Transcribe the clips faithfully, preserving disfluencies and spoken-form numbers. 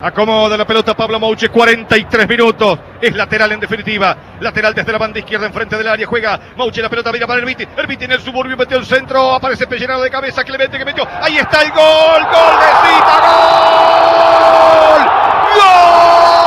Acomoda la pelota Pablo Mouche, cuarenta y tres minutos. Es lateral en definitiva. Lateral desde la banda izquierda enfrente del área. Juega Mouche, la pelota vira para Herbiti. Herbiti en el suburbio metió el centro. Aparece Pellerano de cabeza. Clemente que metió. Ahí está el gol. Gol de Zita. Gol. Gol.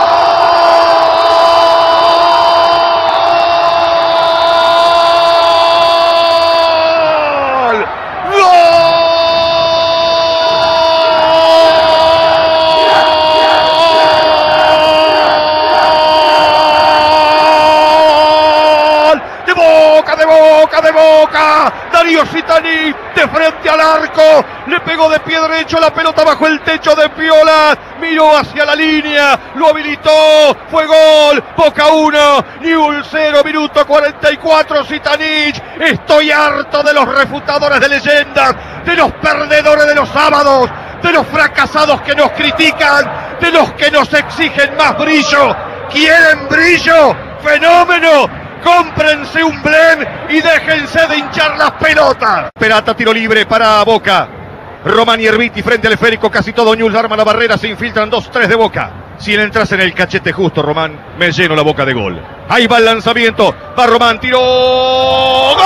De Boca, de Boca, Darío Zitanich de frente al arco, le pegó de pie derecho la pelota bajo el techo de Piola, miró hacia la línea, lo habilitó, fue gol, Boca uno, Newell's cero, minuto cuarenta y cuatro, Zitanich. Estoy harto de los refutadores de leyendas, de los perdedores de los sábados, de los fracasados que nos critican, de los que nos exigen más brillo. ¿Quieren brillo? ¡Fenómeno! Cómprense un blend y déjense de hinchar las pelotas. Perata, tiro libre para Boca. Román y Herbiti frente al esférico, casi todo Newell's arma la barrera, se infiltran dos tres de Boca. Si le entras en el cachete justo, Román, me lleno la boca de gol. Ahí va el lanzamiento, va Román, tiro... ¡Gol!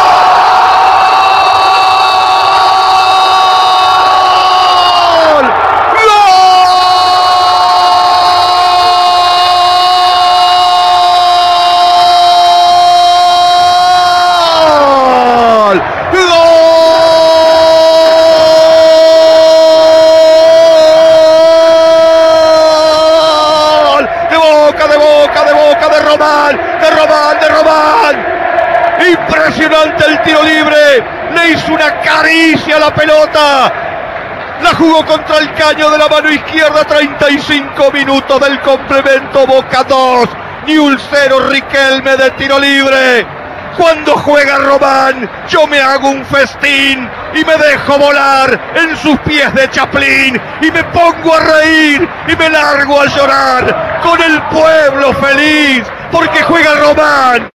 de Román, de Román, impresionante el tiro libre, le hizo una caricia a la pelota, la jugó contra el caño de la mano izquierda, treinta y cinco minutos del complemento, Boca dos, Newell's cero, Riquelme de tiro libre. Cuando juega Román, yo me hago un festín y me dejo volar en sus pies de Chaplin y me pongo a reír y me largo a llorar con el pueblo feliz porque juega Román.